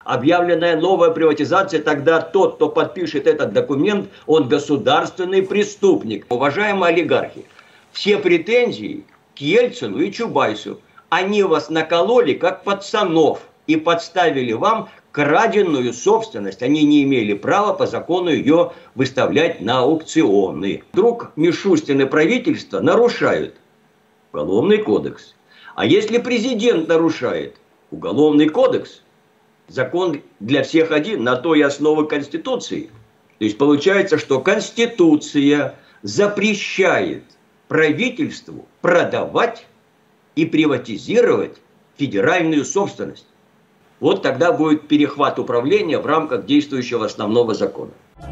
объявленная новая приватизация, тогда тот, кто подпишет этот документ, он государственный преступник. Уважаемые олигархи, все претензии к Ельцину и Чубайсу, они вас накололи как пацанов и подставили вам краденую собственность. Они не имели права по закону ее выставлять на аукционы. Вдруг Мишустин и правительство нарушают Уголовный кодекс. А если президент нарушает Уголовный кодекс, закон для всех один, на то и основа Конституции. То есть получается, что Конституция запрещает правительству продавать и приватизировать федеральную собственность. Вот тогда будет перехват управления в рамках действующего основного закона.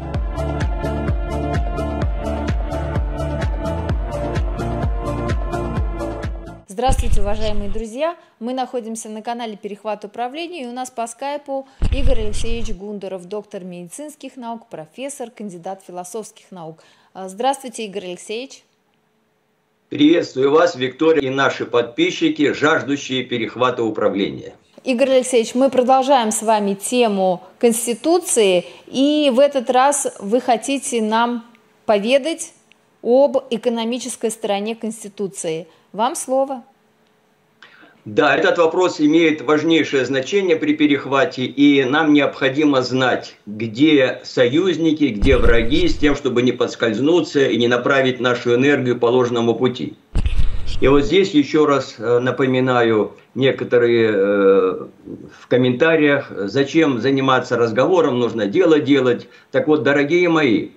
Здравствуйте, уважаемые друзья! Мы находимся на канале «Перехват управления», и у нас по скайпу Игорь Алексеевич Гундаров, доктор медицинских наук, профессор, кандидат философских наук. Здравствуйте, Игорь Алексеевич! Приветствую вас, Виктория, и наши подписчики, жаждущие перехвата управления. Игорь Алексеевич, мы продолжаем с вами тему Конституции, и в этот раз вы хотите нам поведать об экономической стороне Конституции. Вам слово. Да, этот вопрос имеет важнейшее значение при перехвате, и нам необходимо знать, где союзники, где враги, с тем, чтобы не подскользнуться и не направить нашу энергию по ложному пути. И вот здесь еще раз напоминаю некоторые в комментариях, зачем заниматься разговором, нужно дело делать. Так вот, дорогие мои,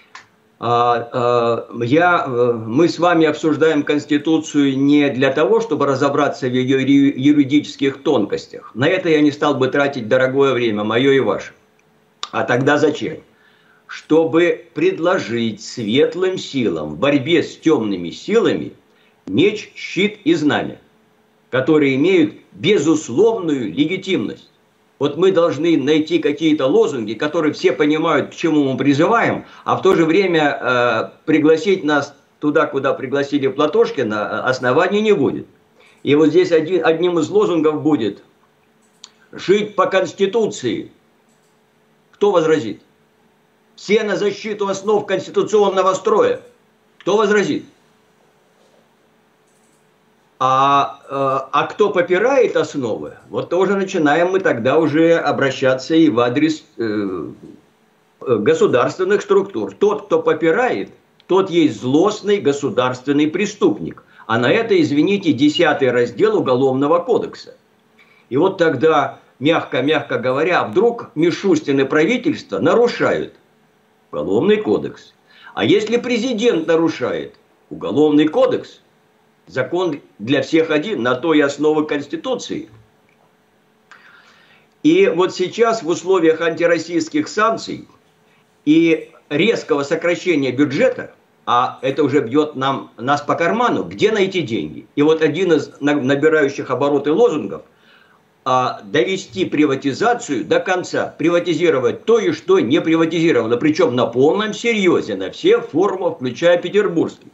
мы с вами обсуждаем Конституцию не для того, чтобы разобраться в ее юридических тонкостях. На это я не стал бы тратить дорогое время, мое и ваше. А тогда зачем? Чтобы предложить светлым силам в борьбе с темными силами меч, щит и знамя, которые имеют безусловную легитимность. Вот мы должны найти какие-то лозунги, которые все понимают, к чему мы призываем, а в то же время пригласить нас туда, куда пригласили Платошкина, оснований не будет. И вот здесь одним из лозунгов будет «Жить по Конституции». Кто возразит? Все на защиту основ конституционного строя. Кто возразит? А кто попирает основы, вот тоже начинаем мы тогда уже обращаться и в адрес государственных структур. Тот, кто попирает, тот есть злостный государственный преступник. А на это, извините, 10 раздел Уголовного кодекса. И вот тогда, мягко говоря, вдруг Мишустин и правительство нарушают Уголовный кодекс. А если президент нарушает Уголовный кодекс, закон для всех один, на то и основы Конституции. И вот сейчас в условиях антироссийских санкций и резкого сокращения бюджета, а это уже бьет нас по карману, где найти деньги? И вот один из набирающих обороты лозунгов довести приватизацию до конца, приватизировать то и что не приватизировано, причем на полном серьезе, на все формы, включая петербургский.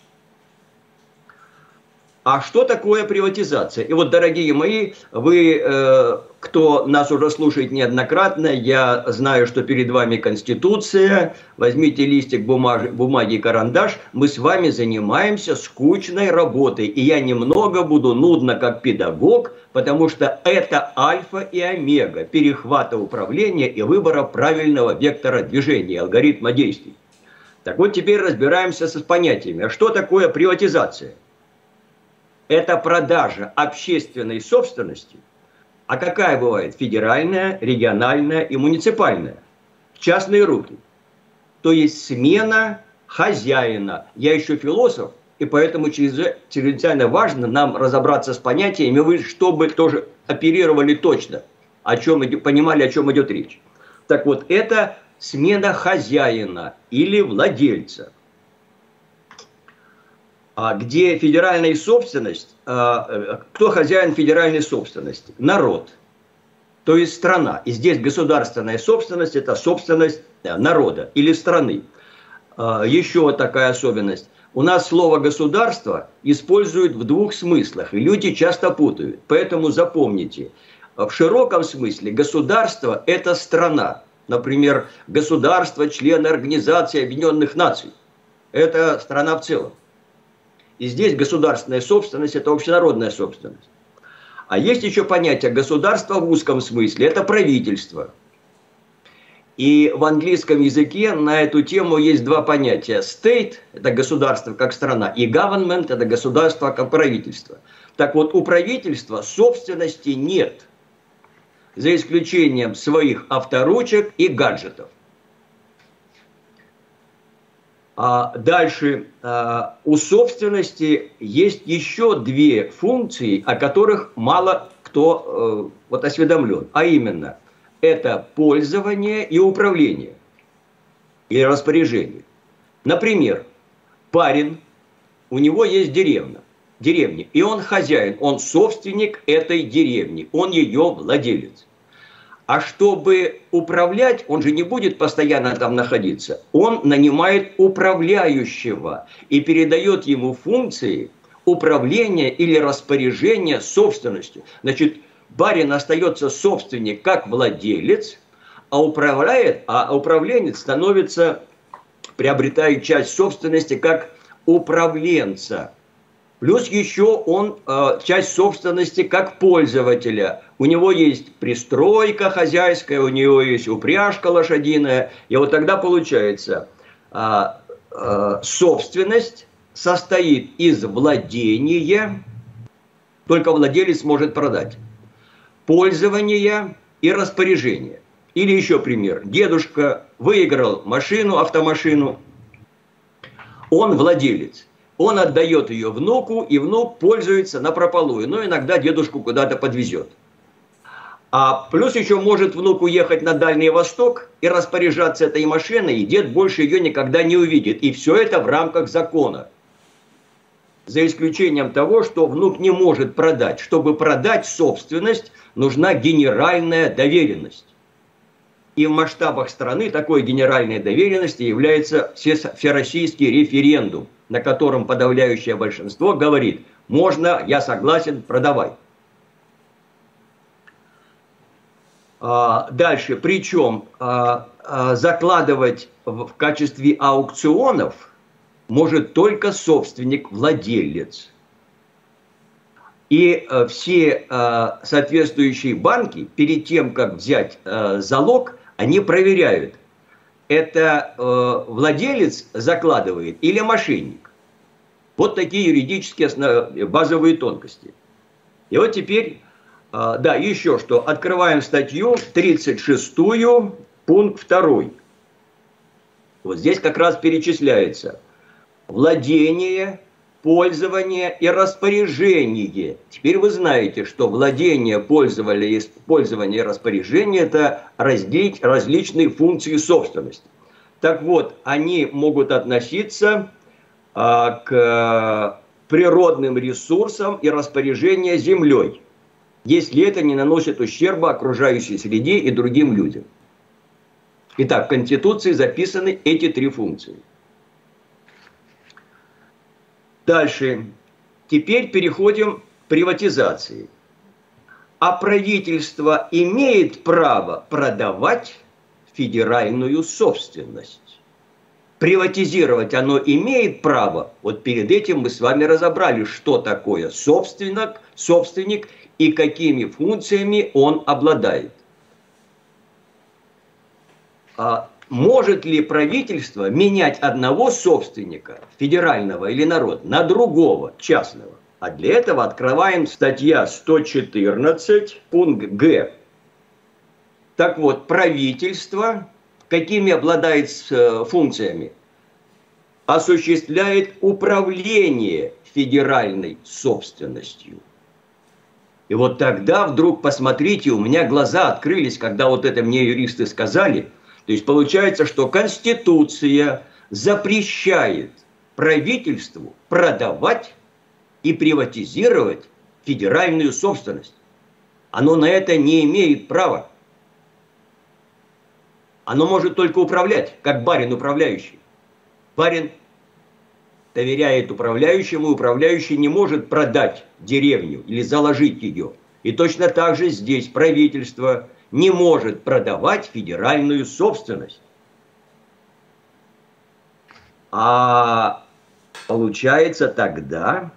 А что такое приватизация? И вот, дорогие мои, вы, кто нас уже слушает неоднократно, я знаю, что перед вами Конституция. Возьмите листик бумаги и карандаш. Мы с вами занимаемся скучной работой. И я немного буду нудно как педагог, потому что это альфа и омега перехвата управления и выбора правильного вектора движения, алгоритма действий. Так вот, теперь разбираемся с понятиями. А что такое приватизация? Это продажа общественной собственности. А какая бывает? Федеральная, региональная и муниципальная. В частные руки. То есть смена хозяина. Я еще философ, и поэтому чрезвычайно важно нам разобраться с понятиями, чтобы тоже оперировали точно, понимали, о чем идет речь. Так вот, это смена хозяина или владельца. Где федеральная собственность, кто хозяин федеральной собственности? Народ, то есть страна. И здесь государственная собственность – это собственность народа или страны. Еще такая особенность. У нас слово «государство» используют в двух смыслах, и люди часто путают. Поэтому запомните, в широком смысле государство – это страна. Например, государство, члены Организации Объединенных Наций. Это страна в целом. И здесь государственная собственность – это общенародная собственность. А есть еще понятие государства в узком смысле – это правительство. И в английском языке на эту тему есть два понятия. State – это государство как страна, и government – это государство как правительство. Так вот, у правительства собственности нет, за исключением своих авторучек и гаджетов. Дальше, у собственности есть еще две функции, о которых мало кто осведомлен, а именно – это пользование и управление, или распоряжение. Например, парень, у него есть деревня, и он хозяин, он собственник этой деревни, он ее владелец. А чтобы управлять, он же не будет постоянно там находиться, он нанимает управляющего и передает ему функции управления или распоряжения собственностью. Значит, барин остается собственник как владелец, а управленец приобретает часть собственности как управленца. Плюс еще он часть собственности как пользователя. У него есть пристройка хозяйская, у него есть упряжка лошадиная. И вот тогда получается, собственность состоит из владения, только владелец может продать, пользования и распоряжения. Или еще пример. Дедушка выиграл автомашину, он владелец. Он отдает ее внуку, и внук пользуется напропалую. Но иногда дедушку куда-то подвезет. А плюс еще может внук уехать на Дальний Восток и распоряжаться этой машиной, и дед больше ее никогда не увидит. И все это в рамках закона. За исключением того, что внук не может продать. Чтобы продать собственность, нужна генеральная доверенность. И в масштабах страны такой генеральной доверенностью является всероссийский референдум, на котором подавляющее большинство говорит: можно, я согласен, продавай. Дальше, причем закладывать в качестве аукционов может только собственник-владелец. И все соответствующие банки, перед тем, как взять залог, они проверяют, это владелец закладывает или мошенник. Вот такие юридические базовые тонкости. И вот теперь, да, еще что. Открываем статью 36, пункт 2. Вот здесь как раз перечисляется владение, пользование и распоряжение. Теперь вы знаете, что владение, пользование и распоряжение – это различные функции собственности. Так вот, они могут относиться к природным ресурсам и распоряжению землей, если это не наносит ущерба окружающей среде и другим людям. Итак, в Конституции записаны эти три функции. Дальше. Теперь переходим к приватизации. А правительство имеет право продавать федеральную собственность. Приватизировать оно имеет право. Вот перед этим мы с вами разобрали, что такое собственник и какими функциями он обладает. Может ли правительство менять одного собственника, федерального или народного, на другого, частного? А для этого открываем статья 114, пункт Г. Так вот, правительство, какими обладает функциями? Осуществляет управление федеральной собственностью. И вот тогда вдруг, посмотрите, у меня глаза открылись, когда вот это мне юристы сказали. То есть получается, что Конституция запрещает правительству продавать и приватизировать федеральную собственность. Оно на это не имеет права. Оно может только управлять, как барин управляющий. Барин доверяет управляющему, и управляющий не может продать деревню или заложить ее. И точно так же здесь правительство не может продавать федеральную собственность. А получается тогда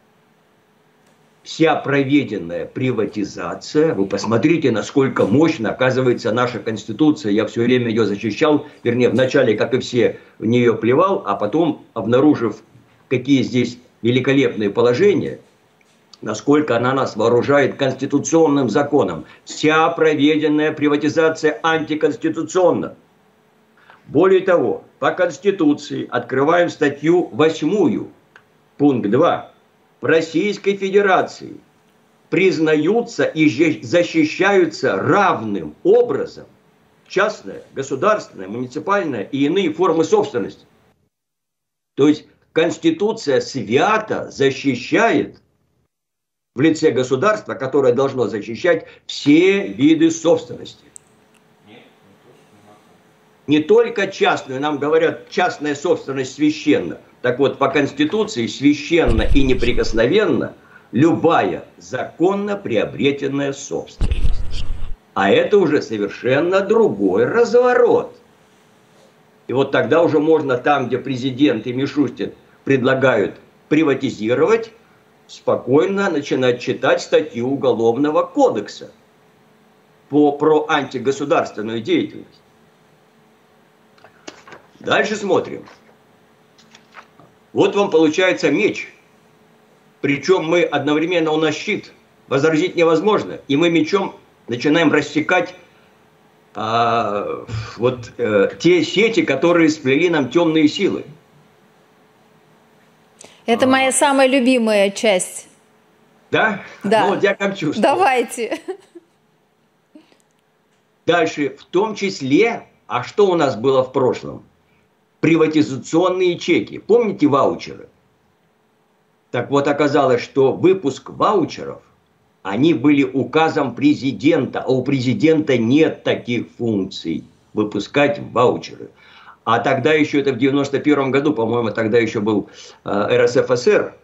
вся проведенная приватизация, вы посмотрите, насколько мощно оказывается наша Конституция, я все время ее защищал, вернее, вначале, как и все, в нее плевал, а потом, обнаружив, какие здесь великолепные положения, насколько она нас вооружает конституционным законом. Вся проведенная приватизация антиконституционна. Более того, по Конституции открываем статью 8, пункт 2. В Российской Федерации признаются и защищаются равным образом частная, государственная, муниципальная и иные формы собственности. То есть Конституция свято защищает в лице государства, которое должно защищать все виды собственности. Не только частную, нам говорят, частная собственность священна. Так вот, по Конституции священна и неприкосновенна любая законно приобретенная собственность. А это уже совершенно другой разворот. И вот тогда уже можно там, где президент и Мишустин предлагают приватизировать, спокойно начинать читать статью Уголовного кодекса про антигосударственную деятельность. Дальше смотрим. Вот вам получается меч. Причем мы одновременно, у нас щит, возразить невозможно. И мы мечом начинаем рассекать те сети, которые сплели нам темные силы. Это моя самая любимая часть. Да? Да. Ну, вот я как чувствую. Давайте. Дальше, в том числе, а что у нас было в прошлом? Приватизационные чеки. Помните ваучеры? Так вот, оказалось, что выпуск ваучеров, они были указом президента, а у президента нет таких функций выпускать ваучеры. А тогда еще, это в 91 году, по-моему, тогда еще был РСФСР,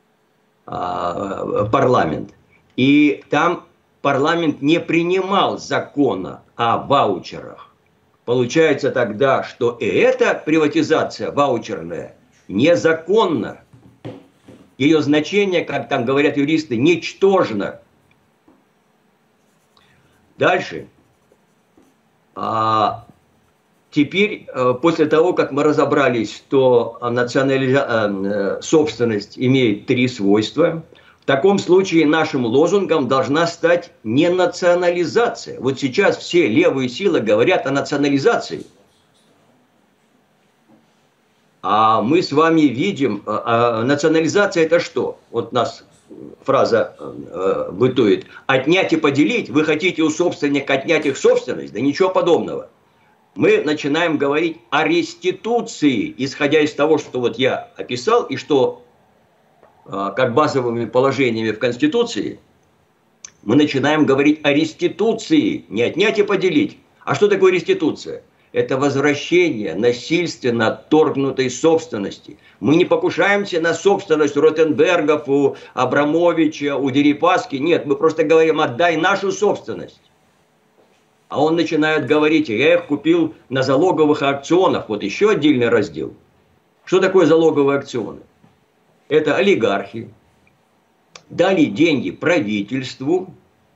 парламент. И там парламент не принимал закона о ваучерах. Получается тогда, что и эта приватизация ваучерная незаконна. Ее значение, как там говорят юристы, ничтожно. Дальше. Теперь, после того, как мы разобрались, что собственность имеет 3 свойства, в таком случае нашим лозунгом должна стать не национализация. Вот сейчас все левые силы говорят о национализации. А мы с вами видим, национализация это что? Вот у нас фраза бытует. Отнять и поделить. Вы хотите у собственника отнять их собственность? Да ничего подобного. Мы начинаем говорить о реституции, исходя из того, что вот я описал, и что как базовыми положениями в Конституции, мы начинаем говорить о реституции, не отнять и поделить. А что такое реституция? Это возвращение насильственно отторгнутой собственности. Мы не покушаемся на собственность у Ротенбергов, у Абрамовича, у Дерипаски. Нет, мы просто говорим, отдай нашу собственность. А он начинает говорить, я их купил на залоговых аукционах. Вот еще отдельный раздел. Что такое залоговые аукционы? Это олигархи дали деньги правительству,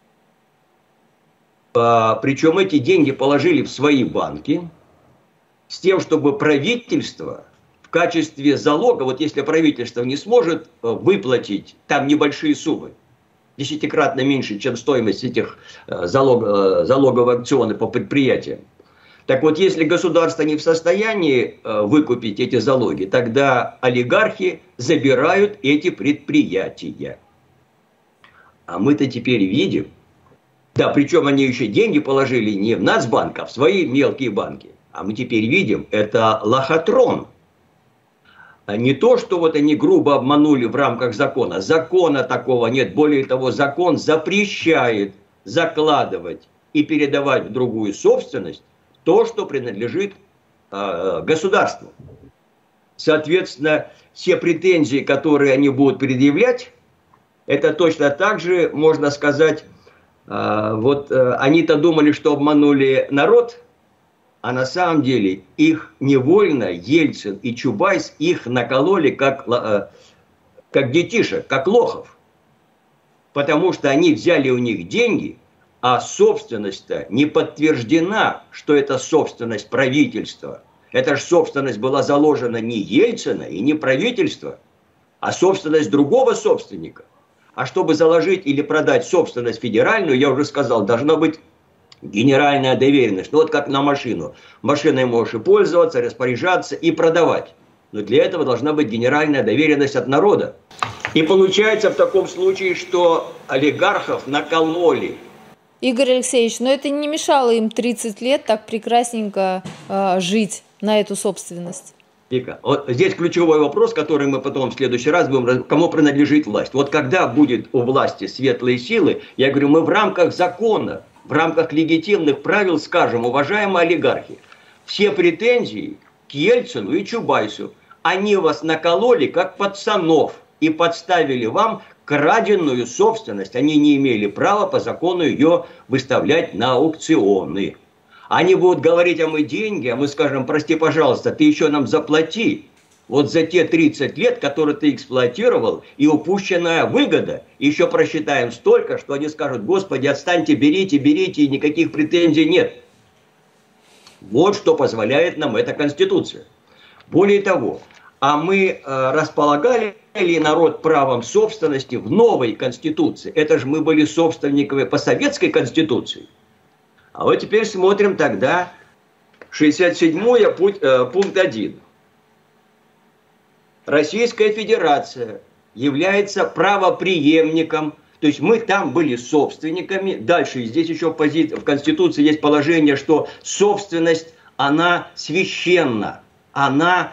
причем эти деньги положили в свои банки, с тем, чтобы правительство в качестве залога, вот если правительство не сможет выплатить там небольшие суммы, 10-кратно меньше, чем стоимость этих залоговых аукционов по предприятиям. Так вот, если государство не в состоянии выкупить эти залоги, тогда олигархи забирают эти предприятия. А мы-то теперь видим, да, причем они еще деньги положили не в Нацбанк, а в свои мелкие банки. А мы теперь видим, это лохотрон. А не то, что вот они грубо обманули в рамках закона. Закона такого нет. Более того, закон запрещает закладывать и передавать в другую собственность то, что принадлежит государству. Соответственно, все претензии, которые они будут предъявлять, это точно так же, можно сказать, Они-то думали, что обманули народ, а на самом деле их невольно Ельцин и Чубайс их накололи как детишек, как лохов. Потому что они взяли у них деньги, а собственность-то не подтверждена, что это собственность правительства. Эта же собственность была заложена не Ельцина и не правительства, а собственность другого собственника. А чтобы заложить или продать собственность федеральную, я уже сказал, должна быть генеральная доверенность. Ну, вот как на машину. Машиной можешь и пользоваться, распоряжаться и продавать. Но для этого должна быть генеральная доверенность от народа. И получается в таком случае, что олигархов накололи. Игорь Алексеевич, но это не мешало им 30 лет так прекрасненько жить на эту собственность. Вика, вот здесь ключевой вопрос, который мы потом в следующий раз будем, кому принадлежит власть. Вот когда будет у власти светлые силы, я говорю, мы в рамках закона, в рамках легитимных правил скажем, уважаемые олигархи, все претензии к Ельцину и Чубайсу, они вас накололи как пацанов и подставили вам краденную собственность. Они не имели права по закону ее выставлять на аукционы. Они будут говорить, а мы деньги, а мы скажем, прости, пожалуйста, ты еще нам заплати. Вот за те 30 лет, которые ты эксплуатировал, и упущенная выгода. Еще просчитаем столько, что они скажут, господи, отстаньте, берите, берите, и никаких претензий нет. Вот что позволяет нам эта Конституция. Более того, а мы располагали ли народ правом собственности в новой Конституции? Это же мы были собственниками по советской Конституции. А вот теперь смотрим тогда 67-й пункт 1. Российская Федерация является правопреемником, то есть мы там были собственниками. Дальше здесь еще в Конституции есть положение, что собственность, она священна. Она,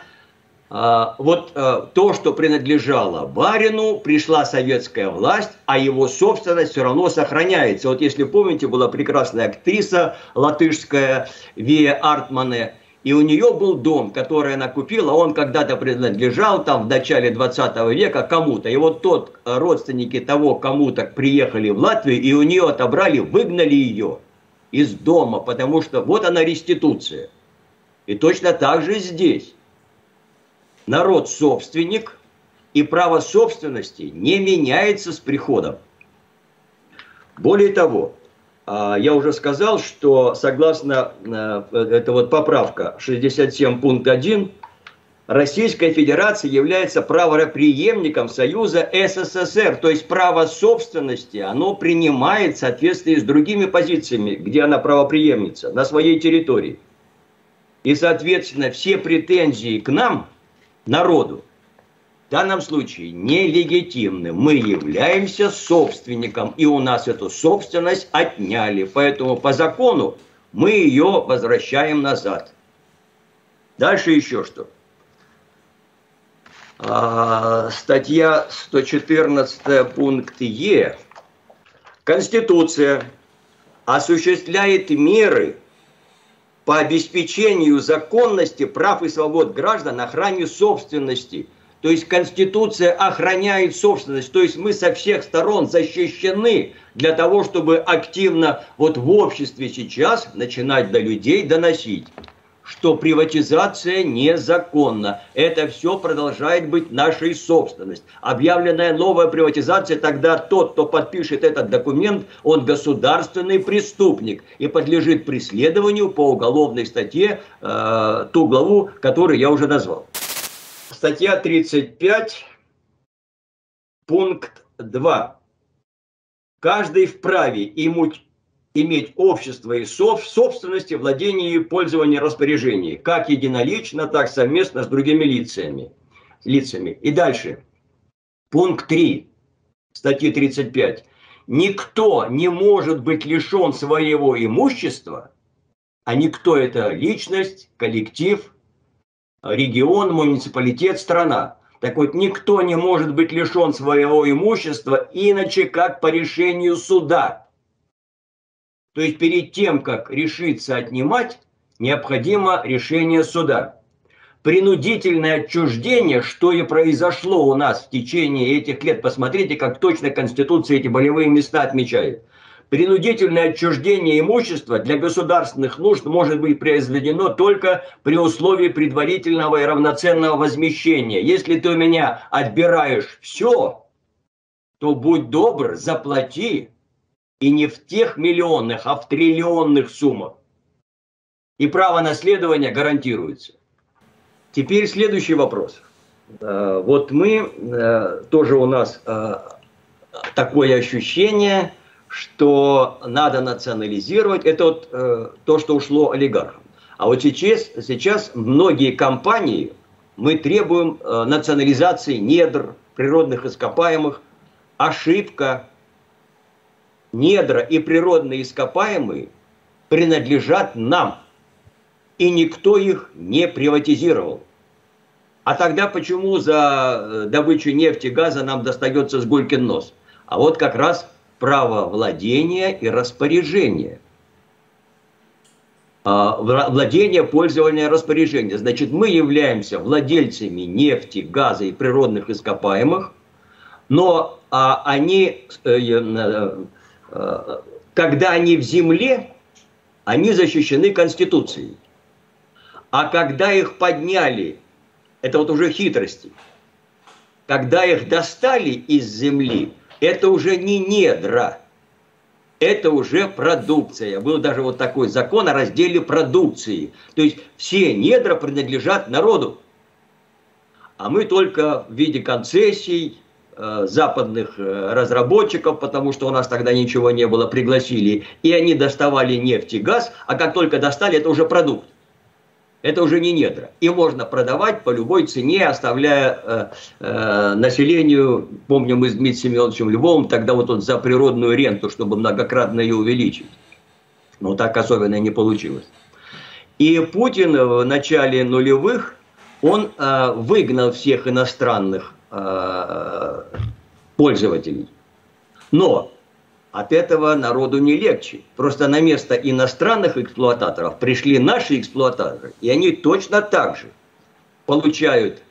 то, что принадлежало барину, пришла советская власть, а его собственность все равно сохраняется. Вот если помните, была прекрасная актриса латышская Вия Артмане, и у нее был дом, который она купила, он когда-то принадлежал там в начале 20 века кому-то. И вот родственники того кому-то приехали в Латвию, и у нее отобрали, выгнали ее из дома, потому что вот она реституция. И точно так же здесь. Народ собственник, и право собственности не меняется с приходом. Более того, я уже сказал, что согласно, это вот поправка 67 пункт 1, Российская Федерация является правопреемником Союза СССР, то есть право собственности, оно принимает в соответствии с другими позициями, где она правопреемница, на своей территории. И, соответственно, все претензии к нам, народу, в данном случае нелегитимны. Мы являемся собственником, и у нас эту собственность отняли. Поэтому по закону мы ее возвращаем назад. Дальше еще что. Статья 114 пункт Е. Конституция осуществляет меры по обеспечению законности прав и свобод граждан, охране собственности. То есть Конституция охраняет собственность. То есть мы со всех сторон защищены для того, чтобы активно вот в обществе сейчас начинать до людей доносить, что приватизация незаконна. Это все продолжает быть нашей собственностью. Объявленная новая приватизация, тогда тот, кто подпишет этот документ, он государственный преступник и подлежит преследованию по уголовной статье, ту главу, которую я уже назвал. Статья 35, пункт 2. Каждый вправе иметь общество и собственности, владение, пользование, распоряжение, как единолично, так совместно с другими лицами. И дальше. Пункт 3 статьи 35. Никто не может быть лишен своего имущества, а никто — это личность, коллектив, регион, муниципалитет, страна. Так вот, никто не может быть лишен своего имущества иначе как по решению суда. То есть перед тем, как решиться отнимать, необходимо решение суда. Принудительное отчуждение, что и произошло у нас в течение этих лет. Посмотрите, как точно Конституция эти болевые места отмечает. Принудительное отчуждение имущества для государственных нужд может быть произведено только при условии предварительного и равноценного возмещения. Если ты у меня отбираешь все, то будь добр, заплати, и не в тех миллионных, а в триллионных суммах. И право наследования гарантируется. Теперь следующий вопрос. Вот мы, тоже у нас такое ощущение, что надо национализировать. Это вот то, что ушло олигархам. А вот сейчас многие компании, мы требуем национализации недр, природных ископаемых. Ошибка. Недра и природные ископаемые принадлежат нам. И никто их не приватизировал. А тогда почему за добычу нефти и газа нам достается с гулькин нос? А вот как раз право владения и распоряжения. Владение, пользование, распоряжение. Значит, мы являемся владельцами нефти, газа и природных ископаемых, но они, когда они в земле, они защищены Конституцией. А когда их подняли, это вот уже хитрости, когда их достали из земли, это уже не недра, это уже продукция. Был даже вот такой закон о разделе продукции. То есть все недра принадлежат народу. А мы только в виде концессий западных разработчиков, потому что у нас тогда ничего не было, пригласили. И они доставали нефть и газ, а как только достали, это уже продукт. Это уже не недра. И можно продавать по любой цене, оставляя населению, помню, мы с Дмитрием Семеновичем Львовым, тогда вот он за природную ренту, чтобы многократно ее увеличить. Но так особенно не получилось. И Путин в начале нулевых, он выгнал всех иностранных пользователей. Но от этого народу не легче. Просто на место иностранных эксплуататоров пришли наши эксплуататоры. И они точно так же получают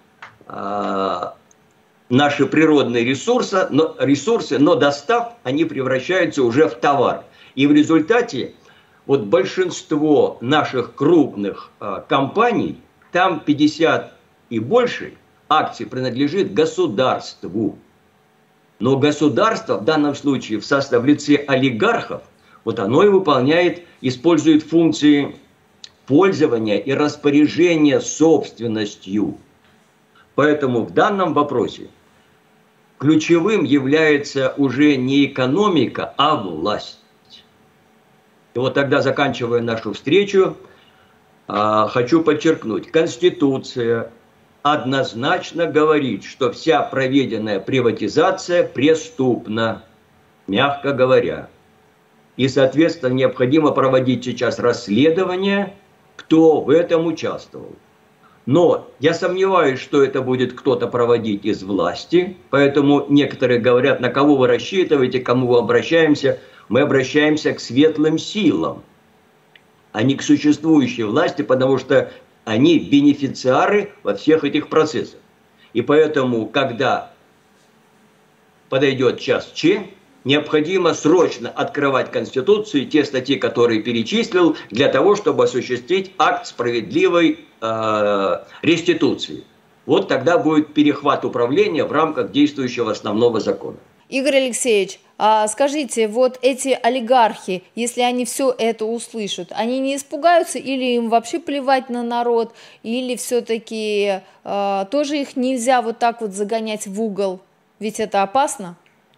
наши природные ресурсы, но достав, они превращаются уже в товар. И в результате вот большинство наших крупных компаний, там 50 и больше акций принадлежит государству. Но государство в данном случае в лице олигархов, вот оно и выполняет, использует функции пользования и распоряжения собственностью. Поэтому в данном вопросе ключевым является уже не экономика, а власть. И вот тогда, заканчивая нашу встречу, хочу подчеркнуть, Конституция однозначно говорит, что вся проведенная приватизация преступна, мягко говоря. И, соответственно, необходимо проводить сейчас расследование, кто в этом участвовал. Но я сомневаюсь, что это будет кто-то проводить из власти, поэтому некоторые говорят, на кого вы рассчитываете, к кому вы обращаемся. Мы обращаемся к светлым силам, а не к существующей власти, потому что они бенефициары во всех этих процессах. И поэтому, когда подойдет час Ч, необходимо срочно открывать Конституцию, те статьи, которые перечислил, для того, чтобы осуществить акт справедливой реституции. Вот тогда будет перехват управления в рамках действующего основного закона. Игорь Алексеевич, скажите, вот эти олигархи, если они все это услышат, они не испугаются или им вообще плевать на народ, или все-таки тоже их нельзя вот так вот загонять в угол, ведь это опасно?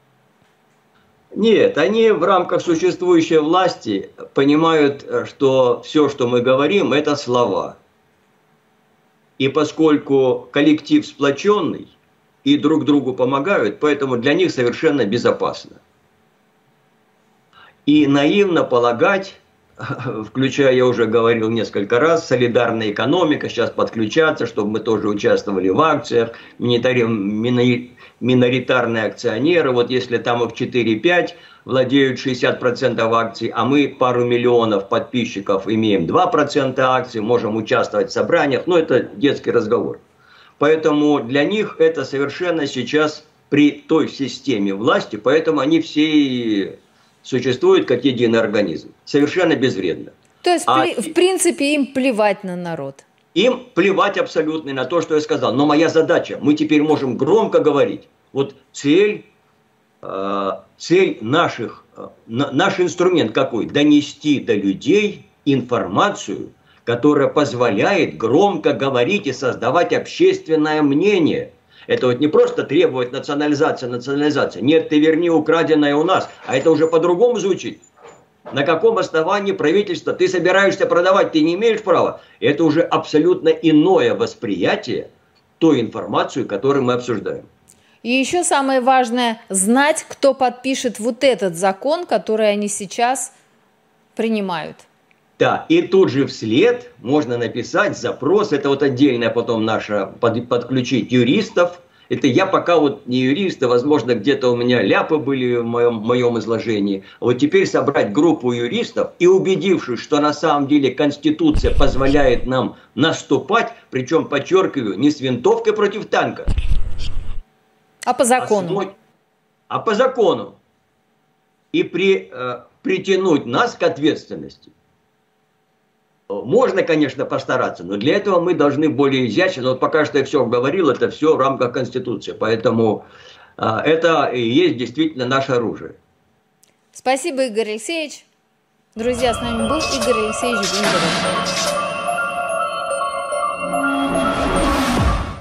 Нет, они в рамках существующей власти понимают, что все, что мы говорим, это слова. И поскольку коллектив сплоченный, и друг другу помогают, поэтому для них совершенно безопасно. И наивно полагать, включая, я уже говорил несколько раз, солидарная экономика, сейчас подключаться, чтобы мы тоже участвовали в акциях, миноритарные акционеры, вот если там их 4-5 владеют 60% акций, а мы пару миллионов подписчиков имеем 2% акций, можем участвовать в собраниях, но это детский разговор. Поэтому для них это совершенно сейчас при той системе власти, поэтому они все существуют как единый организм. Совершенно безвредно. То есть, в принципе, им плевать на народ? Им плевать абсолютно на то, что я сказал. Но моя задача, мы теперь можем громко говорить. Вот цель наш инструмент какой? Донести до людей информацию, которая позволяет громко говорить и создавать общественное мнение. Это вот не просто требовать национализация. Нет, ты верни украденное у нас. А это уже по-другому звучит. На каком основании правительство ты собираешься продавать, ты не имеешь права. Это уже абсолютно иное восприятие той информации, которую мы обсуждаем. И еще самое важное – знать, кто подпишет вот этот закон, который они сейчас принимают. Да, и тут же вслед можно написать запрос, это вот отдельное потом наше, подключить юристов. Это я пока вот не юрист, и, возможно, где-то у меня ляпы были в моем изложении. Вот теперь собрать группу юристов и, убедившись, что на самом деле Конституция позволяет нам наступать, причем, подчеркиваю, не с винтовкой против танка. А по закону. А по закону. И притянуть нас к ответственности. Можно, конечно, постараться, но для этого мы должны более изящно. Но вот пока что я все говорил, это все в рамках Конституции. Поэтому это и есть действительно наше оружие. Спасибо, Игорь Алексеевич. Друзья, с нами был Игорь Алексеевич Гундеров.